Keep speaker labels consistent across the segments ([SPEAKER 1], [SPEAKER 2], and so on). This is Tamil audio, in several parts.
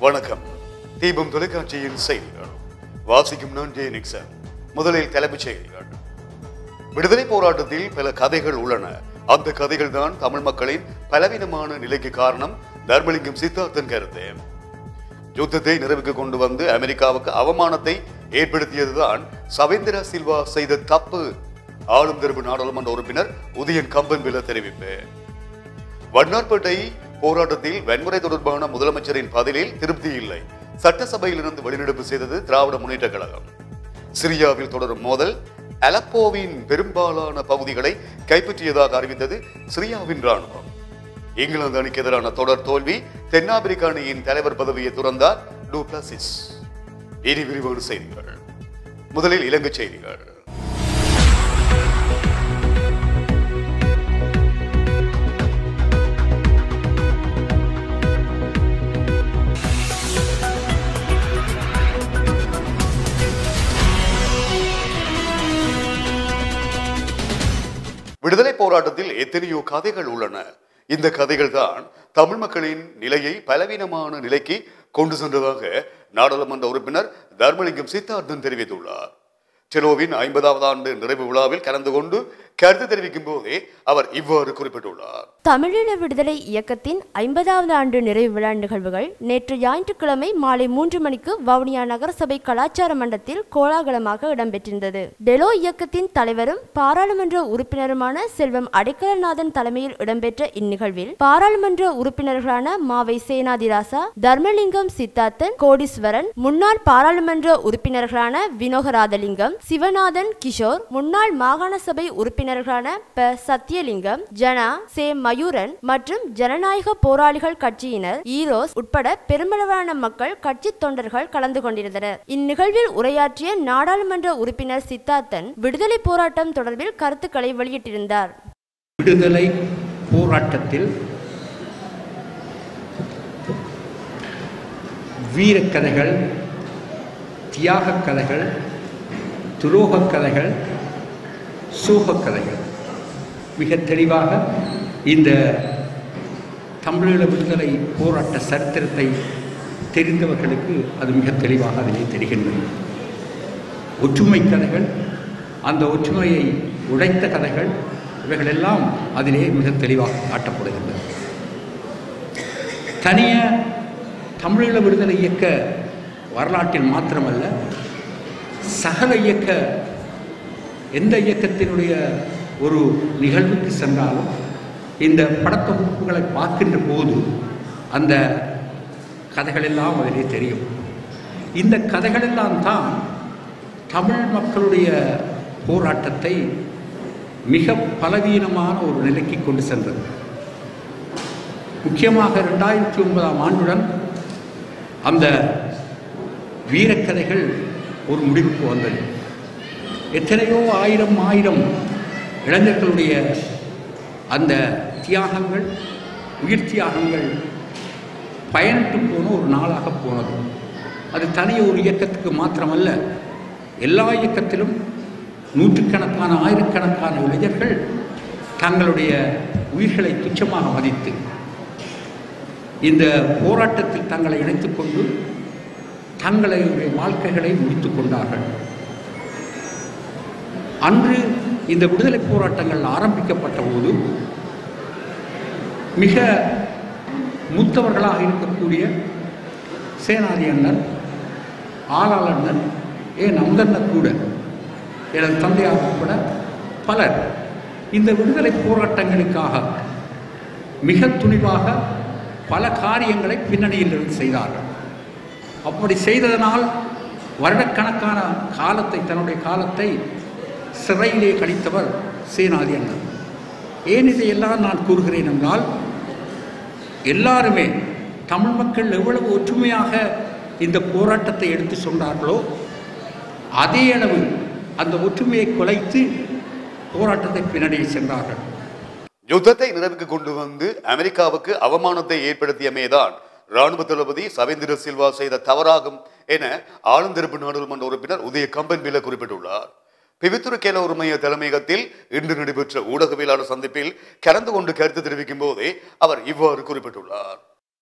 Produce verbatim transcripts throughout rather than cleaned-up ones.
[SPEAKER 1] வணக்கம். தீபம் தொலைக்காட்சியின் செய்திகள் வாசிக்கும் நான் ஜே நிக்சன். முதலில் தலைப்புச் செய்திகள். விடுதலை போராட்டத்தில் பல கதைகள் உள்ளன. அந்த கதைகள் தான் தமிழ் மக்களின் பலவீனமான நிலைக்கு காரணம். தர்மலிங்கம் சித்தார்த்தன் கருத்து. யுத்தத்தை நிறைவுக்கு கொண்டு வந்து அமெரிக்காவுக்கு அவமானத்தை ஏற்படுத்தியதுதான் சவேந்திர சில்வா செய்த தப்பு. ஆளும் தரப்பு நாடாளுமன்ற உறுப்பினர் உதயன் கம்பன்பில தெரிவிப்பு. வண்ணார்பேட்டை போராட்டத்தில் வன்முறை தொடர்பான முதலமைச்சரின் பதிலில் திருப்தி இல்லை. சட்டசபையில் இருந்து வெளிநடப்பு செய்தது திராவிட முன்னேற்ற கழகம். சிரியாவில் தொடரும் மோதல். அலப்போவின் பெரும்பாலான பகுதிகளை கைப்பற்றியதாக அறிவித்தது சிரியாவின் ராணுவம். இங்கிலாந்து அணிக்கு எதிரான தொடர் தோல்வி. தென்னாப்பிரிக்க அணியின் தலைவர் பதவியை துறந்தார் டு பிளசிஸ். இனி விரிவான செய்திகள். முதலில் இலங்கை செய்திகள். விடுதலை போராட்டத்தில் எத்தனையோ கதைகள் உள்ளன. இந்த கதைகள் தான் தமிழ் மக்களின் நிலையை பலவீனமான நிலைக்கு கொண்டு சென்றதாக நாடாளுமன்ற உறுப்பினர் தர்மலிங்கம் சித்தார்த்தன் தெரிவித்துள்ளார். செலோவின் ஐம்பதாவது ஆண்டு நிறைவு விழாவில் கலந்து கொண்டு கருத்து தெரிவிக்கும் போதே அவர் இவ்வாறு குறிப்பிட்டுள்ளார்.
[SPEAKER 2] தமிழீழ விடுதலை இயக்கத்தின் ஐம்பதாவது ஆண்டு நிறைவு விழா நிகழ்வுகள் நேற்று ஞாயிற்றுக்கிழமை மாலை மூன்று மணிக்கு வவுனியா நகரசபை கலாச்சார மண்டபத்தில் கோலாகலமாக இடம்பெற்றிருந்தது. டெலோ இயக்கத்தின் தலைவரும் பாராளுமன்ற உறுப்பினருமான செல்வம் அடைக்கலநாதன் தலைமையில் இடம்பெற்ற இந்நிகழ்வில் பாராளுமன்ற உறுப்பினர்களான மாவை சேனாதிராசா, தர்மலிங்கம் சித்தார்த்தன், கோடீஸ்வரன், முன்னாள் பாராளுமன்ற உறுப்பினர்களான வினோகராதலிங்கம், சிவநாதன் கிஷோர், முன்னாள் மாகாண சபை உறுப்பினர்களான ப சத்தியலிங்கம், ஜனா, சே மயூரன் மற்றும் ஜனநாயக போராளிகள் கட்சியினர், ஈரோஸ் உட்பட பெருமளவான மக்கள், கட்சி தொண்டர்கள் கலந்து கொண்டிருந்தனர். இந்நிகழ்வில் உரையாற்றிய நாடாளுமன்ற உறுப்பினர் சித்தார்த்தன் விடுதலை போராட்டம் தொடர்பில் கருத்துக்களை வெளியிட்டிருந்தார்.
[SPEAKER 3] விடுதலை போராட்டத்தில் வீரக்கதைகள், தியாக கதைகள், துரோக கதைகள், சோக கதைகள் மிக தெளிவாக இந்த தமிழீழ விடுதலை போராட்ட சரித்திரத்தை தெரிந்தவர்களுக்கு அது மிக தெளிவாக அதிலே தெரிகின்றது. ஒற்றுமை கதைகள், அந்த ஒற்றுமையை உடைத்த கதைகள், இவைகளெல்லாம் அதிலே மிக தெளிவாக காட்டப்படுகின்றன. தனிய தமிழீழ விடுதலை இயக்க வரலாற்றில் மாத்திரமல்ல, சகல இயக்க எந்த இயக்கத்தினுடைய ஒரு நிகழ்வுக்கு சென்றாலும் இந்த படத்தொகுப்புகளை பார்க்கின்ற போது அந்த கதைகளெல்லாம் அதிலே தெரியும். இந்த கதைகளெல்லாம் தான் தமிழ் மக்களுடைய போராட்டத்தை மிக பலவீனமான ஒரு நிலைக்கு கொண்டு சென்றது. முக்கியமாக ரெண்டாயிரத்தி ஒன்பதாம் ஆண்டுடன் அந்த வீரக்கதைகள் ஒரு முடிவுக்கு வந்தது. எத்தனையோ ஆயிரம் ஆயிரம் இளைஞர்களுடைய அந்த தியாகங்கள், உயிர் தியாகங்கள் பயனிட்டு போன ஒரு நாளாக போனது. அது தனிய ஒரு இயக்கத்துக்கு மாத்திரமல்ல, எல்லா இயக்கத்திலும் நூற்றுக்கணக்கான ஆயிரக்கணக்கான இளைஞர்கள் தங்களுடைய உயிர்களை துச்சமாக மதித்து இந்த போராட்டத்தில் தங்களை இணைத்துக் கொண்டு தங்களுடைய வாழ்க்கைகளை முடித்துக் கொண்டார்கள். அன்று இந்த விடுதலை போராட்டங்கள் ஆரம்பிக்கப்பட்ட போது மிக மூத்தவர்களாக இருக்கக்கூடிய சேனாதி அண்ணன், ஆளாள் அண்ணன், ஏன் அந்தண்ணன் கூட, எனது தந்தையாக கூட பலர் இந்த விடுதலை போராட்டங்களுக்காக மிக துணிவாக பல காரியங்களை பின்னணியில் இருந்து செய்தார்கள். அப்படி செய்ததனால் வருடக்கணக்கான காலத்தை, தன்னுடைய காலத்தை சிறையிலே கழித்தவர் சேனாதி அண்ணன். ஏன் இதையெல்லாம் நான் கூறுகிறேன் என்றால், எல்லாருமே தமிழ் மக்கள் எவ்வளவு ஒற்றுமையாக இந்த போராட்டத்தை எடுத்து சொன்னார்களோ அதே அளவு அந்த ஒற்றுமையை குலைத்து போராட்டத்தை பின்னணியை சென்றார்கள்.
[SPEAKER 1] யுத்தத்தை நிறைவுக்கு கொண்டு வந்து அமெரிக்காவுக்கு அவமானத்தை ஏற்படுத்தியமேதான் ராணுவ தளபதி சவேந்திர சில்வா செய்த தவறாகும் என ஆளுந்தரப்பு நாடாளுமன்ற உறுப்பினர் உதய கம்பன்பில குறிப்பிட்டுள்ளார். பிவித்துரு கேல உரிமைய தலைமையகத்தில் இன்று நடைபெற்ற ஊடகவியலாளர் சந்திப்பில் கலந்து கொண்டு கருத்து தெரிவிக்கும் போதே அவர் இவ்வாறு குறிப்பிட்டுள்ளார்.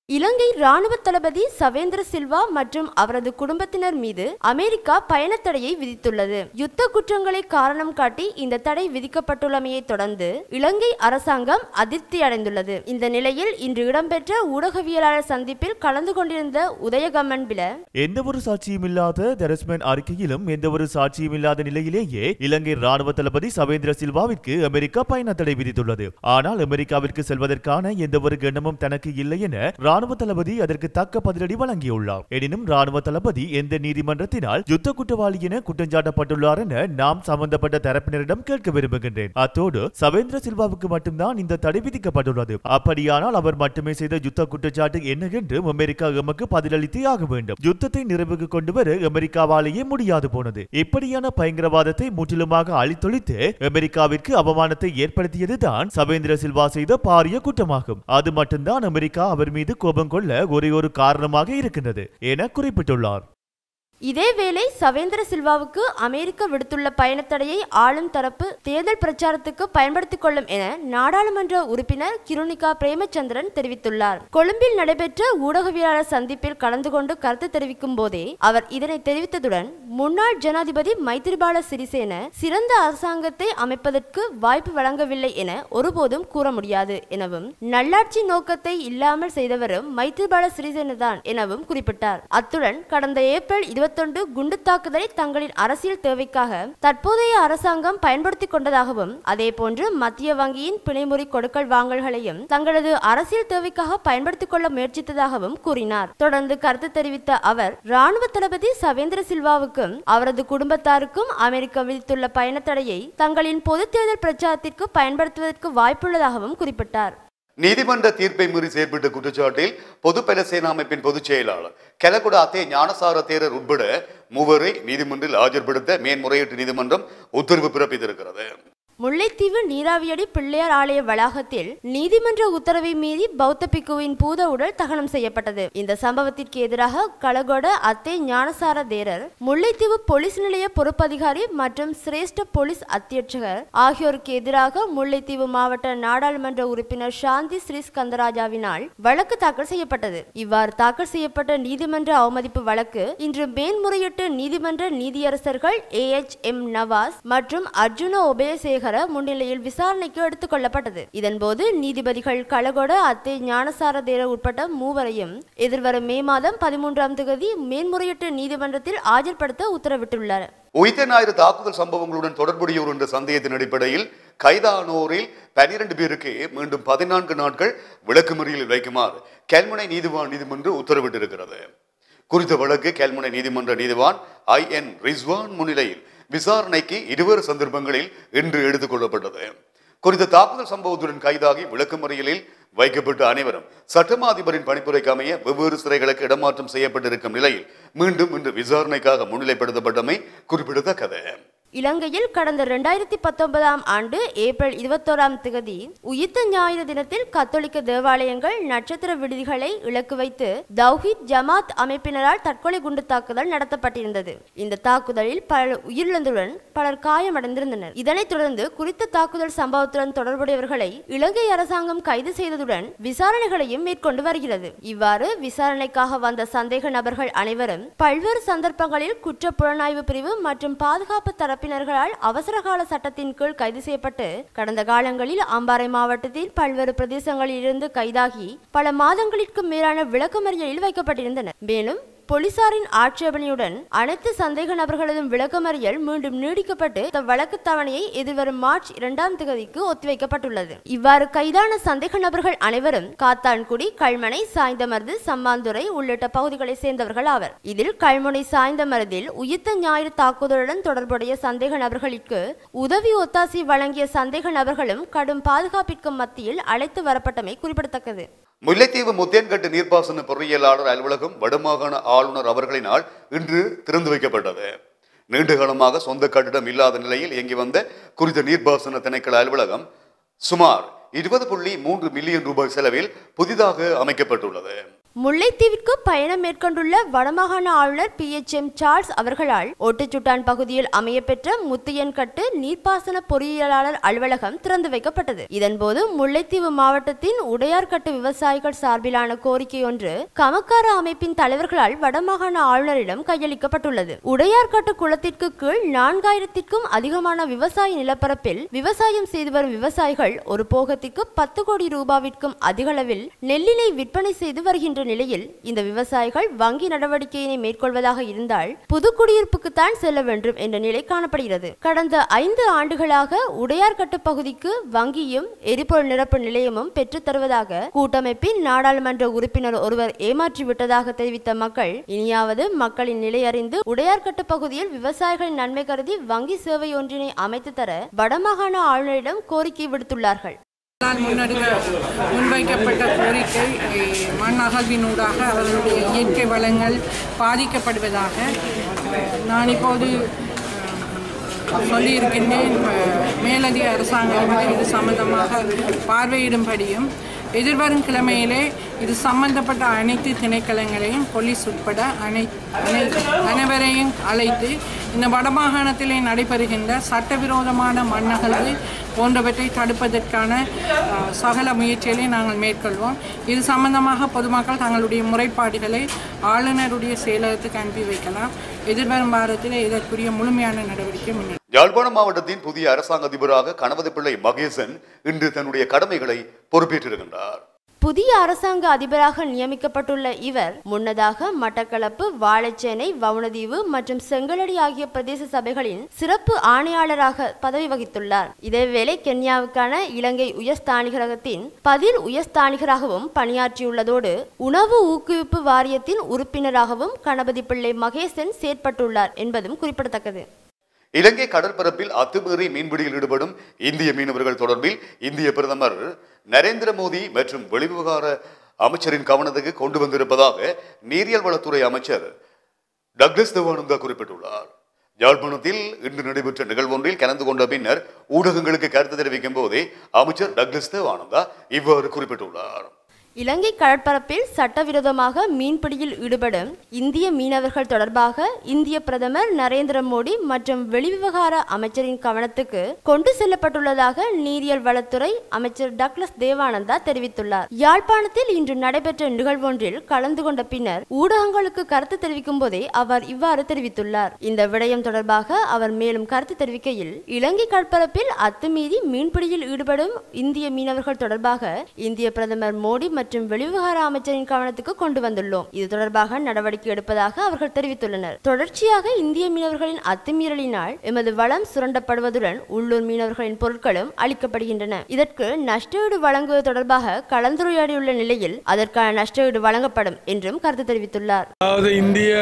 [SPEAKER 2] இலங்கை ராணுவ தளபதி சவேந்திர சில்வா மற்றும் அவரது குடும்பத்தினர் மீது அமெரிக்கா பயணத்தடையை விதித்துள்ளது. யுத்த குற்றங்களை காரணம் காட்டி இந்த தடை விதிக்கப்பட்டுள்ளமையை தொடர்ந்து இலங்கை அரசாங்கம் அதிருப்தி அடைந்துள்ளது. இந்த நிலையில் இன்று இடம்பெற்ற ஊடகவியலாளர் சந்திப்பில் கலந்து கொண்டிருந்த உதயகம்மன் பில
[SPEAKER 4] எந்த ஒரு சாட்சியும் இல்லாத தரஸ்மன் அறிக்கையிலும் எந்த ஒரு சாட்சியும் இல்லாத நிலையிலேயே இலங்கை ராணுவ தளபதி சவேந்திர சில்வாவிற்கு அமெரிக்கா பயணத்தடை விதித்துள்ளது. ஆனால் அமெரிக்காவிற்கு செல்வதற்கான எந்த ஒரு எண்ணமும் தனக்கு இல்லை என ராணுவ தளபதி அதற்கு தக்க பதிலடி வழங்கியுள்ளார். எனினும் ராணுவ தளபதி எந்த நீதிமன்றத்தினால் யுத்த குற்றவாளி என குற்றஞ்சாட்டப்பட்டுள்ளார் என நாம் சம்பந்தப்பட்ட தரப்பினரிடம் கேட்க விரும்புகின்றேன். அத்தோடு சவேந்திர சில்வாவுக்கு மட்டும்தான் இந்த தடை விதிக்கப்பட்டுள்ளது. அப்படியானால் அவர் மட்டுமே செய்த யுத்த குற்றச்சாட்டு என்ன என்று அமெரிக்கா எமக்கு பதிலளித்தே ஆக வேண்டும். யுத்தத்தை நிறைவுக்கு கொண்டு வர அமெரிக்காவாலேயே முடியாது போனது. இப்படியான பயங்கரவாதத்தை முற்றிலுமாக அழித்தொழித்து அமெரிக்காவிற்கு அவமானத்தை ஏற்படுத்தியதுதான் சவேந்திர சில்வா செய்த பாரிய குற்றமாகும். அது மட்டும்தான் அமெரிக்கா அவர் மீது கோபம் கொள்ள ஒரே ஒரு காரணமாக இருக்கின்றது என குறிப்பிட்டுள்ளார்.
[SPEAKER 2] இதேவேளை சவேந்திர சில்வாவுக்கு அமெரிக்கா விடுத்துள்ள பயணத்தடையை ஆளும் தரப்பு தேர்தல் பிரச்சாரத்துக்கு பயன்படுத்திக் கொள்ளும் என நாடாளுமன்ற உறுப்பினர் கிருணிகா பிரேமச்சந்திரன் தெரிவித்துள்ளார். கொழும்பில் நடைபெற்ற ஊடகவியலாளர் சந்திப்பில் கலந்து கொண்டு கருத்து தெரிவிக்கும் போதே அவர் இதனை தெரிவித்ததுடன் முன்னாள் ஜனாதிபதி மைத்திரிபால சிறிசேன சிறந்த அரசாங்கத்தை அமைப்பதற்கு வாய்ப்பு வழங்கவில்லை என ஒருபோதும் கூற முடியாது எனவும் நல்லாட்சி நோக்கத்தை இல்லாமல் செய்தவரும் மைத்திரிபால சிறிசேன தான் எனவும் குறிப்பிட்டார். அத்துடன் கடந்த ஏப்ரல் இருபத்தொன்று குண்டு தாக்குதலை தங்களின் அரசியல் தேவைக்காக தற்போதைய அரசாங்கம் பயன்படுத்திக் கொண்டதாகவும் அதே போன்று மத்திய வங்கியின் பிணைமுறி கொடுக்கல் வாங்கல்களையும் தங்களது அரசியல் தேவைக்காக பயன்படுத்திக் கொள்ள முயற்சித்ததாகவும் கூறினார். தொடர்ந்து கருத்து தெரிவித்த அவர் ராணுவ தளபதி சவேந்திர சில்வாவுக்கும் அவரது குடும்பத்தாருக்கும் அமெரிக்கா விதித்துள்ள பயணத்தடையை தங்களின் பொது தேர்தல் பிரச்சாரத்திற்கு பயன்படுத்துவதற்கு வாய்ப்புள்ளதாகவும் குறிப்பிட்டார்.
[SPEAKER 1] நீதிமன்ற தீர்ப்பை மீறி செயற்பட்ட குற்றச்சாட்டில் பொது பல சேனா அமைப்பின் பொதுச் செயலாளர் கெலகுட அத்தே ஞானசார தேரர் உட்பட மூவரை நீதிமன்றில் ஆஜர்படுத்த மேன்முறையீட்டு நீதிமன்றம் உத்தரவு பிறப்பித்திருக்கிறது.
[SPEAKER 2] முல்லைத்தீவு நீராவியடி பிள்ளையார் ஆலய வளாகத்தில் நீதிமன்ற உத்தரவை மீறி பௌத்த பிக்குவின் பூத உடல் தகனம் செய்யப்பட்டது. இந்த சம்பவத்திற்கு எதிராக கலகொட அத்தே ஞானசார தேரர், முல்லைத்தீவு போலீஸ் நிலைய பொறுப்பதிகாரி மற்றும் சிரேஷ்ட போலீஸ் அத்தியட்சகர் ஆகியோருக்கு எதிராக முல்லைத்தீவு மாவட்ட நாடாளுமன்ற உறுப்பினர் சாந்தி ஸ்ரீஸ்கந்தராஜாவினால் வழக்கு தாக்கல் செய்யப்பட்டது. இவ்வாறு தாக்கல் செய்யப்பட்ட நீதிமன்ற அவமதிப்பு வழக்கு இன்று மேன்முறையீட்டு நீதிமன்ற நீதியரசர்கள் ஏ எச் எம் நவாஸ் மற்றும் அர்ஜுன உபயசேகர் முன்னிலையில் விசாரணைக்கு எடுத்துக் கொள்ளப்பட்டது. இதன்போது நீதிபதிகள் கலகொட அத்தே ஞானசார தேரர் உட்பட்ட மூவரையும் எதிர்வரும் மே மாதம் பதிமூன்றாம் தேதி மேன்முறையீட்டு நீதிமன்றத்தில் ஆஜர்படுத்த உத்தரவிட்டுள்ளனர்.
[SPEAKER 1] உயிர்த்த ஞாயிறு தாக்குதல் சம்பவங்களுடன் தொடர்புடையோர் என்ற சந்தேகத்தின் அடிப்படையில் கைதானோரில் பனிரெண்டு பேருக்கு மீண்டும் பதினான்கு நாட்கள் விளக்குமறியலில் வைக்குமாறு கல்முனை நீதிவான் நீதிமன்றம் உத்தரவிட்டிருக்கிறது. குறித்த வழக்கு கல்முனை நீதிமன்ற நீதிவான் ஐ என் ரிஸ்வான் முன்னிலையில் விசாரணைக்கு இருவேறு சந்தர்ப்பங்களில் இன்று எடுத்துக் கொள்ளப்பட்டது. குறித்த தாக்குதல் சம்பவத்துடன் கைதாகி விளக்குமறியலில் வைக்கப்பட்ட அனைவரும் சட்டமா அதிபரின் பணிப்புரைக்கு அமைய வெவ்வேறு சிறைகளுக்கு இடமாற்றம் செய்யப்பட்டிருக்கும் நிலையில் மீண்டும் இன்று விசாரணைக்காக முன்னிலைப்படுத்தப்பட்டமை குறிப்பிடத்தக்கது.
[SPEAKER 2] இலங்கையில் கடந்த இரண்டாயிரத்தி பத்தொன்பதாம் ஆண்டு ஏப்ரல் இருபத்தோராம் தேதி உயிர்த்த ஞாயிறு தினத்தில் கத்தோலிக்க தேவாலயங்கள் நட்சத்திர விடுதிகளை இலக்கு வைத்து தௌஹீத் ஜமாத் அமைப்பினரால் தற்கொலை குண்டு தாக்குதல் நடத்தப்பட்டிருந்தது. இந்த தாக்குதலில் பலர் உயிரிழந்துடன் பலர் காயமடைந்திருந்தனர். இதனைத் தொடர்ந்து குறித்த தாக்குதல் சம்பவத்துடன் தொடர்புடையவர்களை இலங்கை அரசாங்கம் கைது செய்ததுடன் விசாரணைகளையும் மேற்கொண்டு வருகிறது. இவ்வாறு விசாரணைக்காக வந்த சந்தேக நபர்கள் அனைவரும் பல்வேறு சந்தர்ப்பங்களில் குற்ற புலனாய்வு பிரிவு மற்றும் பாதுகாப்பு தரப்பு அவசரகால சட்டத்தின் கீழ் கைது செய்யப்பட்டு கடந்த காலங்களில் அம்பாறை மாவட்டத்தில் பல்வேறு பிரதேசங்களில் இருந்து கைதாகி பல மாதங்களுக்கு மேலான விளக்கமறியலில் வைக்கப்பட்டிருந்தனர். மேலும் போலீசாரின் ஆட்சேபனையுடன் அனைத்து சந்தேக நபர்களதும் விளக்கமறியல் மீண்டும் நீடிக்கப்பட்டு வழக்கு தவணையை எதிர்வரும் மார்ச் இரண்டாம் தேதிக்கு ஒத்திவைக்கப்பட்டுள்ளது. இவ்வாறு கைதான சந்தேக நபர்கள் அனைவரும் காத்தான்குடி, கல்மனை, சாய்ந்தமருது, சம்மாந்துறை உள்ளிட்ட பகுதிகளை சேர்ந்தவர்கள் ஆவர். இதில் கல்முனை சாய்ந்தமருதில் உயிர்த்த ஞாயிறு தாக்குதலுடன் தொடர்புடைய சந்தேக நபர்களுக்கு உதவி ஒத்தாசி வழங்கிய சந்தேக நபர்களும் கடும் பாதுகாப்பிற்கு மத்தியில் அழைத்து வரப்பட்டமை குறிப்பிடத்தக்கது.
[SPEAKER 1] முல்லைத்தீவு முத்தேன்கட்டு நீர்ப்பாசன பொறியியலாளர் அலுவலகம் வடமாகாண ஆளுநர் அவர்களினால் இன்று திறந்து வைக்கப்பட்டது. நீண்டகாலமாக சொந்த கட்டிடம் இல்லாத நிலையில் இயங்கி வந்த குறித்த நீர்ப்பாசன திணைக்கள அலுவலகம் சுமார் இருபது புள்ளி மூன்று மில்லியன் ரூபாய் செலவில் புதிதாக அமைக்கப்பட்டுள்ளது.
[SPEAKER 2] முல்லைத்தீவிற்கு பயணம் மேற்கொண்டுள்ள வடமாகாண ஆளுநர் பி எச் எம் சார்ல்ஸ் அவர்களால் ஓட்டுச்சுட்டான் பகுதியில் அமையப்பெற்ற முத்தையன்கட்டு நீர்ப்பாசன பொறியியலாளர் அலுவலகம் திறந்து வைக்கப்பட்டது. இதன்போது முல்லைத்தீவு மாவட்டத்தின் உடையார்கட்டு விவசாயிகள் சார்பிலான கோரிக்கை ஒன்று கமக்கார அமைப்பின் தலைவர்களால் வடமாகாண ஆளுநரிடம் கையளிக்கப்பட்டுள்ளது. உடையார்கட்டு குளத்திற்கு கீழ் நான்காயிரத்திற்கும் அதிகமான விவசாய நிலப்பரப்பில் விவசாயம் செய்து வரும் விவசாயிகள் ஒரு போகத்திற்கு பத்து கோடி ரூபாவிற்கும் அதிகளவில் நெல்லினை விற்பனை செய்து வருகின்ற நிலையில் இந்த விவசாயிகள் வங்கி நடவடிக்கையினை மேற்கொள்வதாக இருந்தால் புதுக்குடியிருப்புக்குத்தான் செல்ல வேண்டும் என்ற நிலை காணப்படுகிறது. கடந்த ஐந்து ஆண்டுகளாக உடையார்கட்டு பகுதிக்கு வங்கியும் எரிபொருள் நிரப்பு நிலையமும் பெற்றுத் தருவதாக கூட்டமைப்பின் நாடாளுமன்ற உறுப்பினர் ஒருவர் ஏமாற்றிவிட்டதாக தெரிவித்த மக்கள் இனியாவது மக்களின் நிலை அறிந்து உடையார்கட்டு பகுதியில் விவசாயிகளின் நன்மை கருதி வங்கி சேவை ஒன்றினை அமைத்து தர வடமாகாண ஆளுநரிடம் கோரிக்கை விடுத்துள்ளார்கள்.
[SPEAKER 5] முன்வைக்கப்பட்ட கோரிக்கை மண் அகழ்வினூடாக அவர்களுடைய இயற்கை வளங்கள் பாதிக்கப்படுவதாக நான் இப்போது சொல்லியிருக்கின்றேன். மேலதிக அரசாங்கம் இது சம்பந்தமாக பார்வையிடும்படியும் எதிர்வரும் கிழமையிலே இது சம்பந்தப்பட்ட அனைத்து திணைக்களங்களையும் போலீஸ் உட்பட அனை அனைவரையும் அழைத்து இந்த வடமாகாணத்திலே நடைபெறுகின்ற சட்டவிரோதமான மண்ணகழ்வு போன்றவற்றை தடுப்பதற்கான சகல முயற்சிகளை நாங்கள் மேற்கொள்வோம். இது சம்பந்தமாக பொதுமக்கள் தங்களுடைய முறைப்பாடுகளை ஆளுநருடைய செயலகத்துக்கு அனுப்பி வைக்கலாம். எதிர்வரும் வாரத்தில் இதற்குரிய முழுமையான நடவடிக்கை முன்னெடுக்கும்.
[SPEAKER 1] யாழ்ப்பாணம் மாவட்டத்தின் புதிய அரசாங்க அதிபராக கணபதி பிள்ளை மகேசன் இன்று தன்னுடைய கடமைகளை பொறுப்பேற்றிருக்கின்றார்.
[SPEAKER 2] புதிய அரசாங்க அதிபராக நியமிக்கப்பட்டுள்ள இவர் முன்னதாக மட்டக்களப்பு, வாழைச்சேனை, வவுணதீவு மற்றும் செங்கலடி ஆகிய பிரதேச சபைகளின் சிறப்பு ஆணையாளராக பதவி வகித்துள்ளார். இதேவேளை கென்யாவுக்கான இலங்கை உயர்ஸ்தானிகரகத்தின் பதில் உயர்ஸ்தானிகராகவும் பணியாற்றியுள்ளதோடு உணவு ஊக்குவிப்பு வாரியத்தின் உறுப்பினராகவும் கணபதி பிள்ளை மகேசன் செயற்பட்டுள்ளார் என்பதும் குறிப்பிடத்தக்கது.
[SPEAKER 1] இலங்கை கடற்பரப்பில் அத்துமீறி மீன்பிடியில் ஈடுபடும் இந்திய மீனவர்கள் தொடர்பில் இந்திய பிரதமர் நரேந்திர மோடி மற்றும் வெளிவிவகார அமைச்சரின் கவனத்துக்கு கொண்டு வந்திருப்பதாக நீரியல் வளத்துறை அமைச்சர் டக்ளஸ் தேவானந்தா குறிப்பிட்டுள்ளார். யாழ்ப்பாணத்தில் இன்று நடைபெற்ற நிகழ்வொன்றில் கலந்து கொண்ட பின்னர் ஊடகங்களுக்கு கருத்து தெரிவிக்கும் போதே அமைச்சர் டக்ளஸ் தேவானந்தா இவ்வாறு குறிப்பிட்டுள்ளார்.
[SPEAKER 2] இலங்கை கடற்பரப்பில் சட்டவிரோதமாக மீன்பிடியில் ஈடுபடும் இந்திய மீனவர்கள் தொடர்பாக இந்திய பிரதமர் நரேந்திர மோடி மற்றும் வெளிவிவகார அமைச்சரின் கவனத்துக்கு கொண்டு செல்லப்பட்டுள்ளதாக நீரியல் வளத்துறை அமைச்சர் டக்ளஸ் தேவானந்தா தெரிவித்துள்ளார். யாழ்ப்பாணத்தில் இன்று நடைபெற்ற நிகழ்வொன்றில் கலந்து கொண்ட பின்னர் ஊடகங்களுக்கு கருத்து தெரிவிக்கும் போதே அவர் இவ்வாறு தெரிவித்துள்ளார். இந்த விடயம் தொடர்பாக அவர் மேலும் கருத்து தெரிவிக்கையில், இலங்கை கடற்பரப்பில் அத்துமீறி மீன்பிடியில் ஈடுபடும் இந்திய மீனவர்கள் தொடர்பாக இந்திய பிரதமர் மோடி மற்றும் வெளிவிவகார அமைச்சரின் கவனத்துக்கு கொண்டு வந்துள்ளோம். இது தொடர்பாக நடவடிக்கை எடுப்பதாக அவர்கள் தெரிவித்துள்ளனர். தொடர்ச்சியாக இந்திய மீனவர்களின் அத்துமீறலினால் எமது வளம் சுரண்டப்படுவதுடன் உள்ளூர் மீனவர்களின் பொருட்களும் அளிக்கப்படுகின்றன. இதற்கு நஷ்டஈடு வழங்குவது தொடர்பாக கலந்துரையாடியுள்ள நிலையில் அதற்கான நஷ்டஈடு வழங்கப்படும் என்றும் கருத்து தெரிவித்துள்ளார்.
[SPEAKER 6] அதாவது இந்திய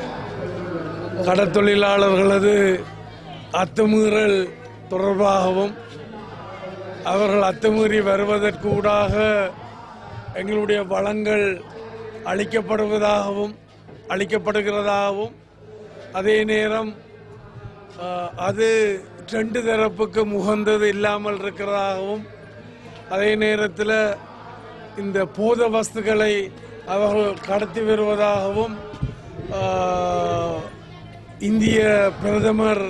[SPEAKER 6] கடற்தொழிலாளர்களது அத்துமீறல் தொடர்பாகவும் அவர்கள் அத்துமீறி வருவதற்கூடாக எங்களுடைய வளங்கள் அளிக்கப்படுவதாகவும் அளிக்கப்படுகிறதாகவும் அதே நேரம் அது ரெண்டு தரப்புக்கு முகந்தது இல்லாமல் இருக்கிறதாகவும் அதே நேரத்தில் இந்த போத வஸ்துக்களை அவர்கள் கடத்தி வருவதாகவும் இந்திய பிரதமர்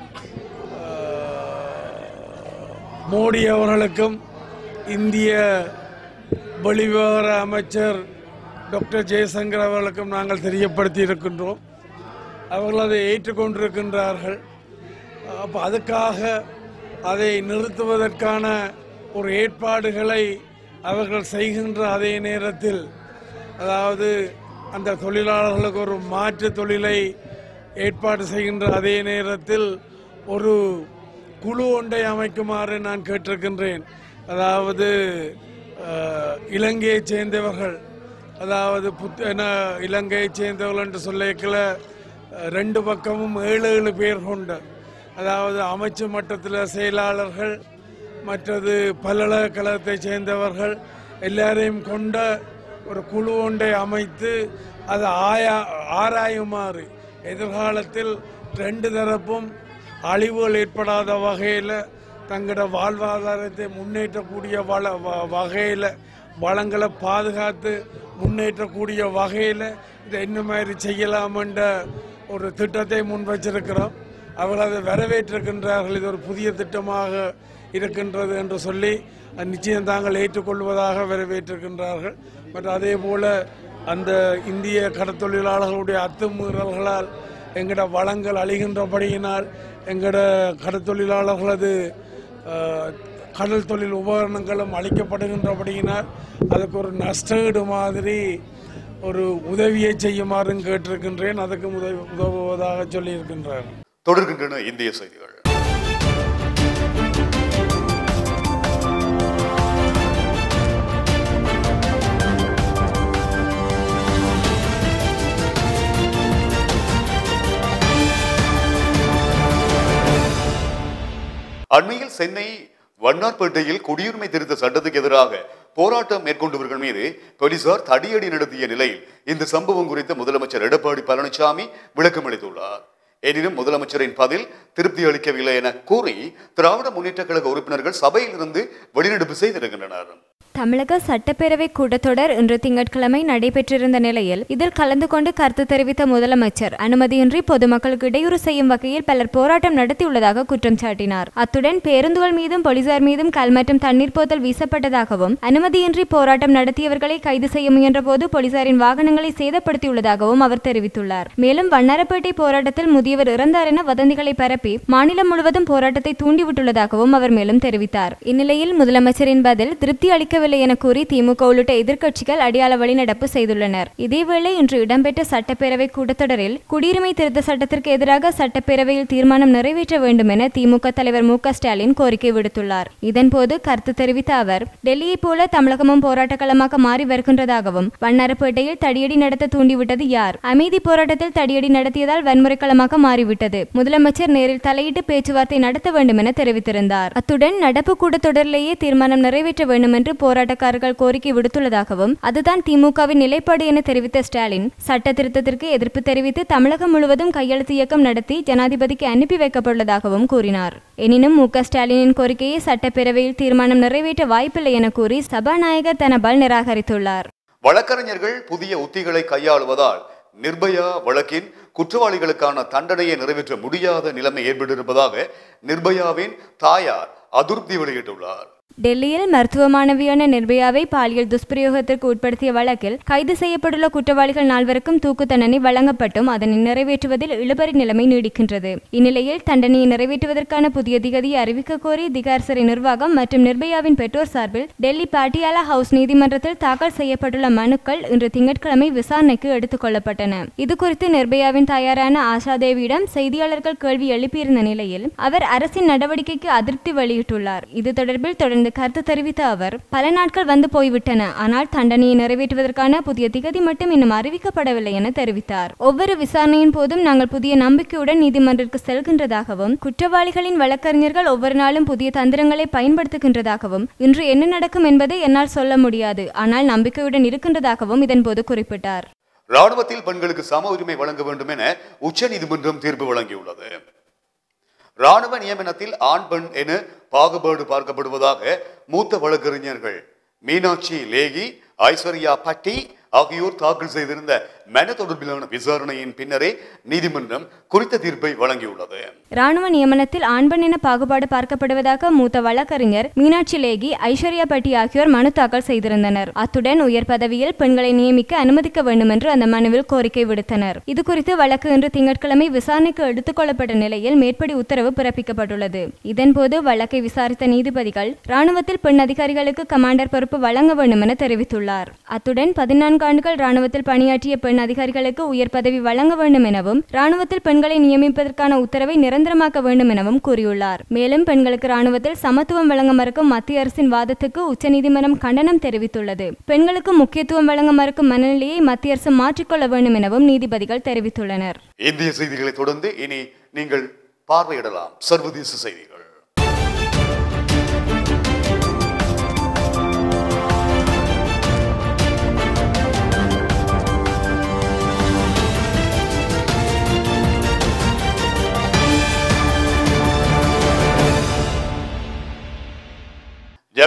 [SPEAKER 6] மோடி அவர்களுக்கும் இந்திய வெளிவிவகார அமைச்சர் டாக்டர் ஜெய்சங்கர் அவர்களுக்கும் நாங்கள் தெரியப்படுத்தி இருக்கின்றோம். அவர்கள் அதை ஏற்றுக்கொண்டிருக்கின்றார்கள். அப்போ அதுக்காக அதை நிறுத்துவதற்கான ஒரு ஏற்பாடுகளை அவர்கள் செய்கின்ற அதே நேரத்தில், அதாவது அந்த தொழிலாளர்களுக்கு ஒரு மாற்று தொழிலை ஏற்பாடு செய்கின்ற அதே நேரத்தில் ஒரு குழு ஒன்றை அமைக்குமாறு நான் கேட்டிருக்கின்றேன். அதாவது இலங்கையை சேர்ந்தவர்கள், அதாவது புத்த இலங்கையை சேர்ந்தவர்கள் என்று சொல்லிக்கல ரெண்டு பக்கமும் ஏழு ஏழு பேர் கொண்ட, அதாவது அமைச்சு மட்டத்தில் செயலாளர்கள், மற்றது பல்கலைக்கழகத்தை சேர்ந்தவர்கள் எல்லாரையும் கொண்ட ஒரு குழு ஒன்றை அமைத்து அதை ஆயா ஆராயுமாறு எதிர்காலத்தில் ரெண்டு தரப்பும் அழிவுகள் ஏற்படாத வகையில் தங்களோட வாழ்வாதாரத்தை முன்னேற்றக்கூடிய வள வகையில் வளங்களை பாதுகாத்து முன்னேற்றக்கூடிய வகையில் இதை என்ன மாதிரி செய்யலாம் என்ற ஒரு திட்டத்தை முன் வச்சிருக்கிறோம். அவர்கள் அதை வரவேற்றிருக்கின்றார்கள். இது ஒரு புதிய திட்டமாக இருக்கின்றது என்று சொல்லி நிச்சயம் தாங்கள் ஏற்றுக்கொள்வதாக வரவேற்றிருக்கின்றார்கள். மற்றும் அதே போல் அந்த இந்திய கடற்தொழிலாளர்களுடைய அத்துமீறல்களால் எங்கட வளங்கள் அழிகின்றபடியினால் எங்கட கடற்தொழிலாளர்களது கடல் தொழில் உபகரணங்களும் அளிக்கப்படுகின்றபடியினால் அதுக்கு ஒரு நஷ்டஈடு மாதிரி ஒரு உதவியை செய்யுமாறும் கேட்டிருக்கின்றேன். அதுக்கு உதவி உதவுவதாக சொல்லியிருக்கின்றேன்.
[SPEAKER 1] தொடர்கின்றன இந்திய செய்திகள். அண்மையில் சென்னை வண்ணார்பேட்டையில் குடியுரிமை திருத்த சட்டத்துக்கு எதிராக போராட்டம் மேற்கொண்டவர்கள் மீது போலீசார் தடியடி நடத்திய நிலையில் இந்த சம்பவம் குறித்து முதலமைச்சர் எடப்பாடி பழனிசாமி விளக்கம் அளித்துள்ளார். எனினும் முதலமைச்சரின் பதில் திருப்தி அளிக்கவில்லை என கூறி திராவிட முன்னேற்ற கழக உறுப்பினர்கள் சபையிலிருந்து வெளிநடப்பு செய்திருக்கின்றனர்.
[SPEAKER 7] தமிழக சட்டப்பேரவை கூட்டத்தொடர் இன்று திங்கட்கிழமை நடைபெற்றிருந்த நிலையில் இதில் கலந்து கொண்டு கருத்து தெரிவித்த முதலமைச்சர் அனுமதியின்றி பொதுமக்களுக்கு இடையூறு செய்யும் வகையில் பலர் போராட்டம் நடத்தியுள்ளதாக குற்றம் சாட்டினார். அத்துடன் பேருந்துகள் மீதும் போலீசார் மீதும் கல் மற்றும் தண்ணீர் போத்தல் வீசப்பட்டதாகவும் அனுமதியின்றி போராட்டம் நடத்தியவர்களை கைது செய்ய முயன்ற போது போலீசாரின் வாகனங்களை சேதப்படுத்தியுள்ளதாகவும் அவர் தெரிவித்துள்ளார். மேலும் வண்ணாரப்பேட்டை போராட்டத்தில் முதியவர் இறந்தார் என வதந்திகளை பரப்பி மாநிலம் முழுவதும் போராட்டத்தை தூண்டிவிட்டுள்ளதாகவும் அவர் மேலும் தெரிவித்தார். இந்நிலையில் முதலமைச்சரின் பதில் திருப்தி அளிக்க என கூறி திமுக உள்ளிட்ட எதிர்க்கட்சிகள் அடியாள வெளிநடப்பு செய்துள்ளனர். இதேவேளை இன்று இடம்பெற்ற சட்டப்பேரவை கூட்டத்தொடரில் குடியுரிமை திருத்த சட்டத்திற்கு எதிராக சட்டப்பேரவையில் தீர்மானம் நிறைவேற்ற வேண்டும் என திமுக தலைவர் மு க ஸ்டாலின் கோரிக்கை விடுத்துள்ளார். இதன்போது கருத்து தெரிவித்த அவர் டெல்லியை போல தமிழகமும் போராட்ட களமாக மாறி வருகின்றதாகவும் வண்ணாரப்பேட்டையில் தடியடி நடத்த தூண்டிவிட்டது யார்? அமைதி போராட்டத்தில் தடியடி நடத்தியதால் வன்முறை களமாக மாறிவிட்டது. முதலமைச்சர் நேரில் தலையிட்டு பேச்சுவார்த்தை நடத்த வேண்டும் என தெரிவித்திருந்தார். அத்துடன் நடப்பு கூட்டத்தொடரிலேயே தீர்மானம் நிறைவேற்ற வேண்டும் என்று போராட்டக்காரர்கள் கோரிக்கை விடுத்துள்ளதாகவும் அதுதான் திமுகவின் நிலைப்பாடு என தெரிவித்த ஸ்டாலின் சட்ட திருத்தத்திற்கு எதிர்ப்பு தெரிவித்து தமிழகம் முழுவதும் கையெழுத்து இயக்கம் நடத்தி ஜனாதிபதிக்கு அனுப்பி வைக்கப்பட்டுள்ளதாகவும் கூறினார். எனினும் மு க ஸ்டாலினின் கோரிக்கையை சட்டப்பேரவையில் தீர்மானம் நிறைவேற்ற வாய்ப்பில்லை என கூறி சபாநாயகர் தனபால் நிராகரித்துள்ளார்.
[SPEAKER 1] வழக்கறிஞர்கள் புதிய உத்திகளை கையாளுவதால் நிர்பயா வழக்கின் குற்றவாளிகளுக்கான தண்டனையை நிறைவேற்ற முடியாத நிலைமை ஏற்பட்டிருப்பதாக நிர்பயாவின் தாயார் அதிருப்தி வெளியிட்டுள்ளார்.
[SPEAKER 7] டெல்லியில் மருத்துவ மாணவியான நிர்பயாவை பாலியல் துஷ்பிரயோகத்திற்கு உட்படுத்திய வழக்கில் கைது செய்யப்பட்டுள்ள குற்றவாளிகள் நால்வருக்கும் தூக்கு தண்டனை வழங்கப்பட்டும் அதனை நிறைவேற்றுவதில் இழுபறி நிலைமை நீடிக்கின்றது. இந்நிலையில் தண்டனையை நிறைவேற்றுவதற்கான புதிய திகதியை அறிவிக்க கோரி திகார் சிறை நிர்வாகம் மற்றும் நிர்பயாவின் பெற்றோர் சார்பில் டெல்லி பாட்டியாலா ஹவுஸ் நீதிமன்றத்தில் தாக்கல் செய்யப்பட்டுள்ள மனுக்கள் இன்று திங்கட்கிழமை விசாரணைக்கு எடுத்துக் கொள்ளப்பட்டன. இதுகுறித்து நிர்பயாவின் தாயாரான ஆஷா தேவியிடம் செய்தியாளர்கள் கேள்வி எழுப்பியிருந்த நிலையில் அவர் அரசின் நடவடிக்கைக்கு அதிருப்தி வெளியிட்டுள்ளார். இது தொடர்பில் தொடர்ந்து கருத்து தெரிவித்த அவர் பல நாட்கள் வந்து போய்விட்டன, ஆனால் தண்டனையை நிறைவேற்றுவதற்கான புதிய திகதி மட்டும் இன்னும் அறிவிக்கப்படவில்லை என தெரிவித்தார். ஒவ்வொரு விசாரணையின் போதும் நாங்கள் புதிய நம்பிக்கையுடன் நீதிமன்றத்திற்கு செல்கின்றதாகவும் குற்றவாளிகளின் வழக்கறிஞர்கள் ஒவ்வொரு நாளும் புதிய தந்திரங்களை பயன்படுத்துகின்றதாகவும் இன்று என்ன நடக்கும் என்பதை என்னால் சொல்ல முடியாது, ஆனால் நம்பிக்கையுடன் இருக்கின்றதாகவும் இதன்போது குறிப்பிட்டார்.
[SPEAKER 1] ராணுவத்தில் பெண்களுக்கு சம உரிமை வழங்க வேண்டும் என உச்ச நீதிமன்றம் தீர்ப்பு வழங்கியுள்ளது. ராணுவ நியமனத்தில் ஆண் பெண் என பாகுபாடு பார்க்கப்படுவதாக மூத்த வழக்கறிஞர்கள் மீனாட்சி லேகி, ஐஸ்வர்யா பட்டி ஆகியோர் தாக்கல் செய்திருந்த மனு தொடர்பிலான விசாரணையின் பின்னரே நீதிமன்றம் குறித்த தீர்ப்பை வழங்கியுள்ளது.
[SPEAKER 7] ராணுவ நியமனத்தில் ஆண் பெண் என பாகுபாடு பார்க்கப்படுவதாக மூத்த வழக்கறிஞர் மீனாட்சி லேகி, ஐஸ்வர்யா பட்டி ஆகியோர் மனு தாக்கல் செய்திருந்தனர். அத்துடன் உயர் பதவியில் பெண்களை நியமிக்க அனுமதிக்க வேண்டும் என்று அந்த மனுவில் கோரிக்கை விடுத்தனர். இதுகுறித்து வழக்கு இன்று திங்கட்கிழமை விசாரணைக்கு எடுத்துக் கொள்ளப்பட்ட நிலையில் மேற்படி உத்தரவு பிறப்பிக்கப்பட்டுள்ளது. இதன்போது வழக்கை விசாரித்த நீதிபதிகள் ராணுவத்தில் பெண் அதிகாரிகளுக்கு கமாண்டர் பொறுப்பு வழங்க வேண்டும் என தெரிவித்துள்ளார். அத்துடன் பதினான்கு ஆண்டுகள் ராணுவத்தில் பணியாற்றிய பெண் அதிகாரிகளுக்கு உயர் பதவி வழங்க வேண்டும் எனவும் ராணுவத்தில் பெண்களை நியமிப்பதற்கான உத்தரவை நிரந்தரமாக்க வேண்டும் எனவும் கூறியுள்ளார். மேலும் பெண்களுக்கு ராணுவத்தில் சமத்துவம் வழங்க மறுக்கும் மத்திய அரசின் வாதத்துக்கு உச்சநீதிமன்றம் கண்டனம் தெரிவித்துள்ளது. பெண்களுக்கு முக்கியத்துவம் வழங்க மறுக்கும் மனநிலையை மத்திய அரசு மாற்றிக்கொள்ள வேண்டும் எனவும் நீதிபதிகள் தெரிவித்துள்ளனர்.
[SPEAKER 1] இந்திய செய்திகளை தொடர்ந்து இனி நீங்கள் பார்வையிடலாம் சர்வதேச செய்திகள்.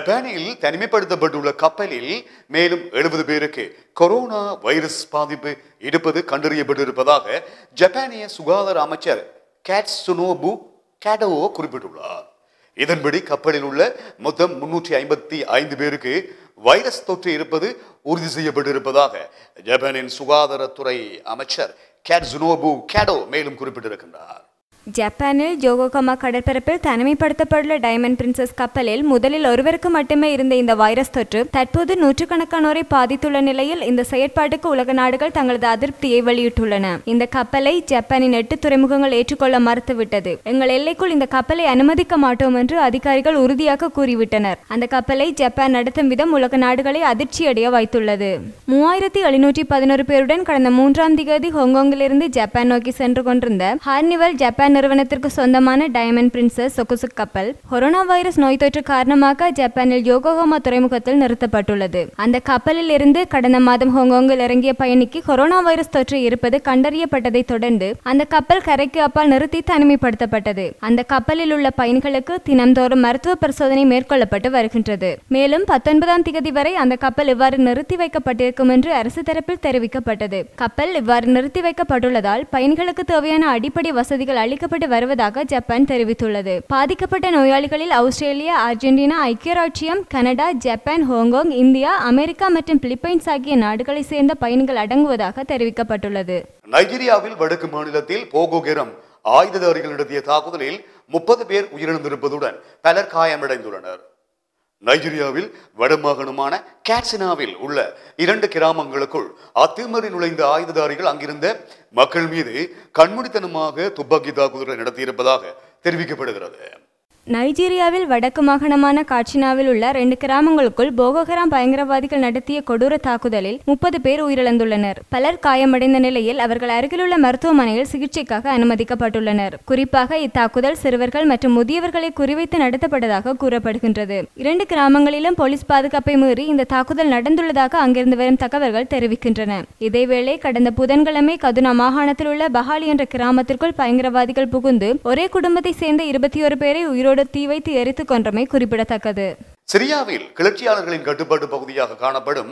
[SPEAKER 1] ஜப்பானில் தனிமைப்படுத்தப்பட்டுள்ள கப்பலில் மேலும் எழுபது பேருக்கு கொரோனா வைரஸ் பாதிப்பு இருப்பது கண்டறியப்பட்டிருப்பதாக ஜப்பானிய சுகாதார அமைச்சர் காட்சுனோபு காடோ குறிப்பிட்டுள்ளார். இதன்படி கப்பலில் உள்ள மொத்தம் முன்னூற்றி ஐம்பத்தி ஐந்து பேருக்கு வைரஸ் தொற்று இருப்பது உறுதி செய்யப்பட்டிருப்பதாக ஜப்பானின் சுகாதாரத்துறை அமைச்சர் காட்சுனோபு காடோ மேலும் குறிப்பிட்டிருக்கின்றார்.
[SPEAKER 7] ஜப்பானில் ஜோகோகமா கடற்பரப்பில் தனிமைப்படுத்தப்பட்டுள்ள டைமண்ட் பிரின்சஸ் கப்பலில் முதலில் ஒருவருக்கு மட்டுமே இருந்த இந்த வைரஸ் தொற்று தற்போது நூற்றுக்கணக்கானோரை பாதித்துள்ள நிலையில் இந்த செயற்பாட்டுக்கு உலக நாடுகள் தங்களது அதிருப்தியை வெளியிட்டுள்ளன. இந்த கப்பலை ஜப்பானின் எட்டு துறைமுகங்கள் ஏற்றுக்கொள்ள மறுத்துவிட்டது. எங்கள் எல்லைக்குள் இந்த கப்பலை அனுமதிக்க மாட்டோம் என்று அதிகாரிகள் உறுதியாக கூறிவிட்டனர். அந்த கப்பலை ஜப்பான் நடத்தும் விதம் உலக நாடுகளை அதிர்ச்சியடைய வைத்துள்ளது. மூவாயிரத்தி எழுநூற்றி பதினோரு பேருடன் கடந்த மூன்றாம் திகதி ஹாங்காங்கிலிருந்து ஜப்பான் நோக்கி சென்று கொண்டிருந்த ஹார்னிவல் ஜப்பான் நிறுவனத்திற்கு சொந்தமான டைமண்ட் பிரின்சஸ் சொகுசு கப்பல் கொரோனா வைரஸ் நோய் தொற்று காரணமாக ஜப்பானில் யோகோஹாமா துறைமுகத்தில் நிறுத்தப்பட்டுள்ளது. அந்த கப்பலில் இருந்து கடந்த மாதம் ஹாங்காங்கில் இறங்கிய பயணிக்கு கொரோனா வைரஸ் தொற்று இருப்பது கண்டறியப்பட்டதை தொடர்ந்து அந்த கப்பல் கரைக்கு அப்பால் நிறுத்தி தனிமைப்படுத்தப்பட்டது. அந்த கப்பலில் உள்ள பயணிகளுக்கு தினம்தோறும் மருத்துவ பரிசோதனை மேற்கொள்ளப்பட்டு வருகின்றது. மேலும் பத்தொன்பதாம் திகதி வரை அந்த கப்பல் இவ்வாறு நிறுத்தி வைக்கப்பட்டிருக்கும் என்று அரசு தரப்பில் தெரிவிக்கப்பட்டது. கப்பல் இவ்வாறு நிறுத்தி வைக்கப்பட்டுள்ளதால் பயணிகளுக்கு தேவையான அடிப்படை வசதிகள் அளிக்க வருவதாக ஜப்பான் தெரிவித்துள்ளது. பாதிக்கப்பட்ட நோயாளிகளில் ஆஸ்திரேலியா, அர்ஜென்டினா, ஐக்கிய ராச்சியம், Canada, Japan, Hong Kong, India, America மற்றும் பிலிப்பைன்ஸ் ஆகிய நாடுகளை சேர்ந்த பயணிகள் அடங்குவதாக தெரிவிக்கப்பட்டுள்ளது.
[SPEAKER 1] நைஜீரியாவில் வடக்கு மாநிலத்தில் போகோகெரம் ஆயுததாரிகள் நடத்திய தாக்குதலில் முப்பது பேர் உயிரிழந்திருப்பதுடன் பலர் காயமடைந்துள்ளனர். நைஜீரியாவில் வடமாகாணமான காட்சினாவில் உள்ள இரண்டு கிராமங்களுக்குள் அத்துமீறி நுழைந்த ஆயுததாரிகள் அங்கிருந்த மக்கள் மீது கண்மூடித்தனமாக துப்பாக்கி தாக்குதலை நடத்தியிருப்பதாக தெரிவிக்கப்படுகிறது.
[SPEAKER 7] நைஜீரியாவில் வடக்கு மாகாணமான காட்சினாவில் உள்ள ரெண்டு கிராமங்களுக்குள் போகோஹராம் பயங்கரவாதிகள் நடத்திய கொடூர தாக்குதலில் முப்பது பேர் உயிரிழந்துள்ளனர். பலர் காயமடைந்த நிலையில் அவர்கள் அருகிலுள்ள மருத்துவமனையில் சிகிச்சைக்காக அனுமதிக்கப்பட்டுள்ளனர். குறிப்பாக இத்தாக்குதல் சிறுவர்கள் மற்றும் முதியவர்களை குறிவைத்து நடத்தப்பட்டதாக கூறப்படுகின்றது. இரண்டு கிராமங்களிலும் போலீஸ் பாதுகாப்பை மீறி இந்த தாக்குதல் நடந்துள்ளதாக அங்கிருந்து வரும் தகவல்கள் தெரிவிக்கின்றன. இதேவேளை கடந்த புதன்கிழமை கதுனா மாகாணத்தில் உள்ள பஹாலி என்ற கிராமத்திற்குள் பயங்கரவாதிகள் புகுந்து ஒரே குடும்பத்தை சேர்ந்த இருபத்தி ஒரு பேரை உயிரோடு தீ வைத்து எரித்துக் கொன்றமை குறிப்பிடத்தக்கது.
[SPEAKER 1] சிரியாவில் கிளர்ச்சியாளர்களின் கட்டுப்பாட்டு பகுதியாக காணப்படும்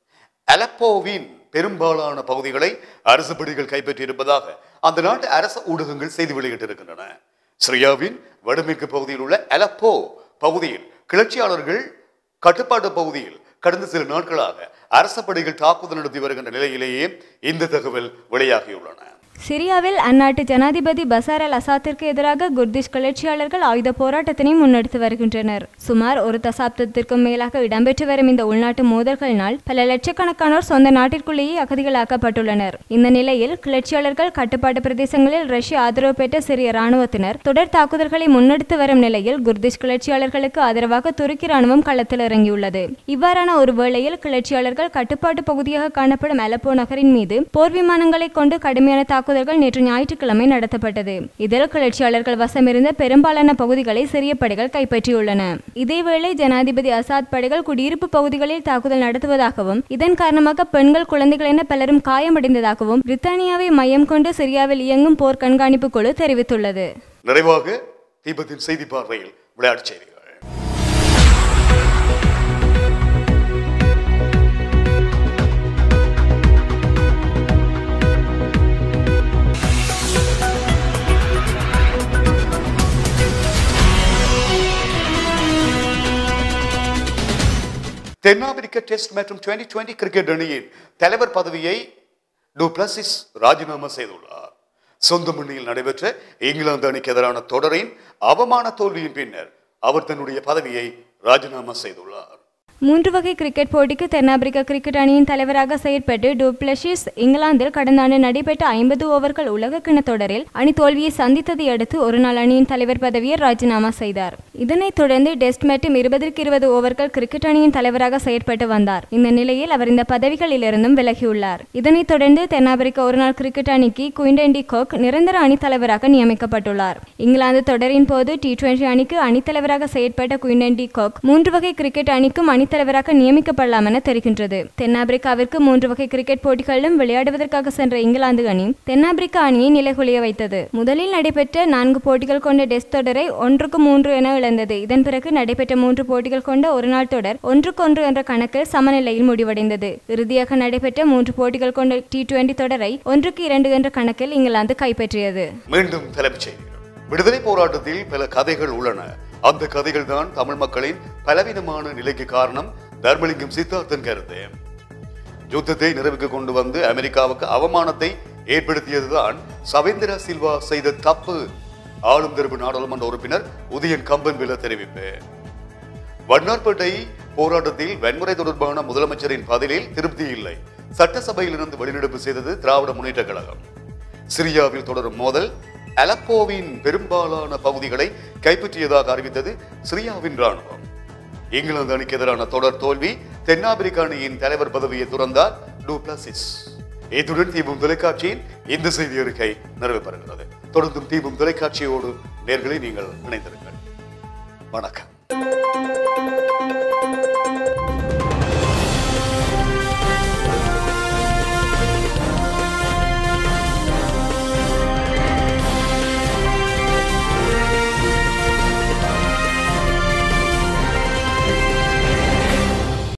[SPEAKER 1] அலப்போவின் பெரும்பாலான பகுதிகளை அரசு படைகள் கைப்பற்றியிருப்பதாக அந்த நாட்டு அரசு ஊடகங்கள் செய்தி வெளியிட்டிருக்கின்றன. சிரியாவின் வடமேற்கு பகுதியில் உள்ள அலப்போ பகுதியில் கிளர்ச்சியாளர்கள் கட்டுப்பாட்டு பகுதியில் கடந்த சில நாட்களாக அரசு படைகள் தாக்குதல் நடத்தி வருகின்ற நிலையிலேயே இந்த தகவல் வெளியாகியுள்ளன.
[SPEAKER 7] சிரியாவில் அந்நாட்டு ஜனாதிபதி பசார் அல் அசாத்திற்கு எதிராக குர்திஷ் கிளர்ச்சியாளர்கள் ஆயுத போராட்டத்தினை முன்னெடுத்து வருகின்றனர். சுமார் ஒரு தசாப்தத்திற்கும் மேலாக இடம்பெற்று வரும் இந்த உள்நாட்டு மோதல்களினால் பல லட்சக்கணக்கானோர் சொந்த நாட்டிற்குள்ளேயே அகதிகளாக்கப்பட்டுள்ளனர். இந்த நிலையில் கிளர்ச்சியாளர்கள் கட்டுப்பாட்டு பிரதேசங்களில் ரஷ்ய ஆதரவு பெற்ற சிறிய இராணுவத்தினர் தொடர் தாக்குதல்களை முன்னெடுத்து வரும் நிலையில் குர்திஷ் கிளர்ச்சியாளர்களுக்கு ஆதரவாக துருக்கி இராணுவம் களத்தில் இறங்கியுள்ளது. இவ்வாறான ஒரு வேளையில் கிளர்ச்சியாளர்கள் கட்டுப்பாட்டு பகுதியாக காணப்படும் அலப்போ நகரின் மீது போர் விமானங்களை கொண்டு கடுமையான தாக்குதல்கள் நேற்று ஞாயிற்றுக்கிழமை நடத்தப்பட்டது. இதில் கிளர்ச்சியாளர்கள் வசமிருந்த பெரும்பாலான பகுதிகளை சிறிய படைகள் கைப்பற்றியுள்ளன. இதேவேளை ஜனாதிபதி அசாத் படைகள் குடியிருப்பு பகுதிகளில் தாக்குதல் நடத்துவதாகவும் இதன் காரணமாக பெண்கள், குழந்தைகள் என பலரும் காயமடைந்ததாகவும் பிரித்தானியாவை மையம் கொண்டு சிரியாவில் இயங்கும் போர் கண்காணிப்பு குழு தெரிவித்துள்ளது.
[SPEAKER 1] நிறைவாக தீபத்தின் செய்தி பார்வையில் விளையாட்டுச் செய்திகள். தென்னாப்பிரிக்க டெஸ்ட் மற்றும் டுவெண்டி டுவெண்டி கிரிக்கெட் அணியின் தலைவர் பதவியை டு பிளசிஸ் ராஜினாமா செய்துள்ளார். சொந்த மண்ணில் நடைபெற்ற இங்கிலாந்து அணிக்கு எதிரான தொடரின் அவமான தோல்வியின் பின்னர் அவர் தன்னுடைய பதவியை ராஜினாமா செய்துள்ளார்.
[SPEAKER 7] மூன்று வகை கிரிக்கெட் போட்டிக்கு தென்னாப்பிரிக்க கிரிக்கெட் அணியின் தலைவராக செயற்பட்டு டு பிளசிஸ் இங்கிலாந்தில் கடந்த ஆண்டு நடைபெற்ற ஐம்பது ஓவர்கள் உலகக்கிண தொடரில் அணி தோல்வியை சந்தித்ததை அடுத்து ஒருநாள் அணியின் தலைவர் பதவியை ராஜினாமா செய்தார். இதனைத் தொடர்ந்து டெஸ்ட் மற்றும் இருபதற்கு இருபது ஓவர்கள் கிரிக்கெட் அணியின் தலைவராக செயற்பட்டு வந்தார். இந்த நிலையில் அவர் இந்த பதவிகளில் இருந்தும் விலகியுள்ளார். இதனைத் தொடர்ந்து தென்னாப்பிரிக்க ஒருநாள் கிரிக்கெட் அணிக்கு குயின்டன் டி கோக் நிரந்தர அணித் தலைவராக நியமிக்கப்பட்டுள்ளார். இங்கிலாந்து தொடரின் போது டி டுவெண்டி அணிக்கு அணித்தலைவராக செயற்பட்ட குயின்டன் டி கோக் மூன்று வகை கிரிக்கெட் அணிக்கும் அணி அணித்தலைவராக நியமிக்கப்படலாம் என தெரிகின்றது. தென்னாப்பிரிக்காவிற்கு மூன்று வகை கிரிக்கெட் போட்டிகளிலும் விளையாடுவதற்காக சென்ற இங்கிலாந்து அணி தென்னாப்பிரிக்கா அணியை நிலைகுலைய வைத்தது. முதலில் நடைபெற்ற நான்கு போட்டிகள் கொண்ட டெஸ்ட் தொடரை ஒன்றுக்கு மூன்று என இழந்தது. இதன் பிறகு நடைபெற்ற மூன்று போட்டிகள் கொண்ட ஒருநாள் தொடர் ஒன்றுக்கொன்று என்ற கணக்கில் சமநிலையில் முடிவடைந்தது. இறுதியாக நடைபெற்ற மூன்று போட்டிகள் கொண்ட டி டுவெண்டி தொடரை ஒன்றுக்கு இரண்டு என்ற கணக்கில் இங்கிலாந்து கைப்பற்றியது.
[SPEAKER 1] மீண்டும் தலைப்புச் செய்திகள். விடுதலை போராட்டத்தில் பல கதைகள் உள்ளன. அந்த கதைகள் தான் தமிழ் மக்களின் பலவீனமான நிலைக்கு காரணம். தர்மலிங்கம் சித்தார்த்தன் கருத்து. யுத்தத்தை நிறைவுக்கு கொண்டு வந்து அமெரிக்காவுக்கு அவமானத்தை ஏற்படுத்தியதுதான் சவேந்திர சில்வா செய்த தப்பு. ஆளும் தரப்பு நாடாளுமன்ற உறுப்பினர் உதயன் கம்பன்வில தெரிவிப்பு. வண்ணார்பேட்டை போராட்டத்தில் வன்முறை தொடர்பான முதலமைச்சரின் பதிலில் திருப்தி இல்லை. சட்டசபையிலிருந்து வெளிநடப்பு செய்தது திராவிட முன்னேற்ற கழகம். சிரியாவில் தொடரும் மோதல். அலப்போவின் பெரும்பாலான பகுதிகளை கைப்பற்றியதாக அறிவித்தது சிரியாவின் ராணுவம். இங்கிலாந்து அணிக்கு எதிரான தொடர் தோல்வி. தென்னாப்பிரிக்க அணியின் தலைவர் பதவியை துறந்தார் டு பிளசிஸ். இத்துடன் தீபம் தொலைக்காட்சியின் இந்த செய்தி அறிக்கை நிறைவு பெறுகிறது. தொடர்ந்தும் தீபம் தொலைக்காட்சியோடு நேர்களை நீங்கள் இணைந்திருங்கள். வணக்கம்.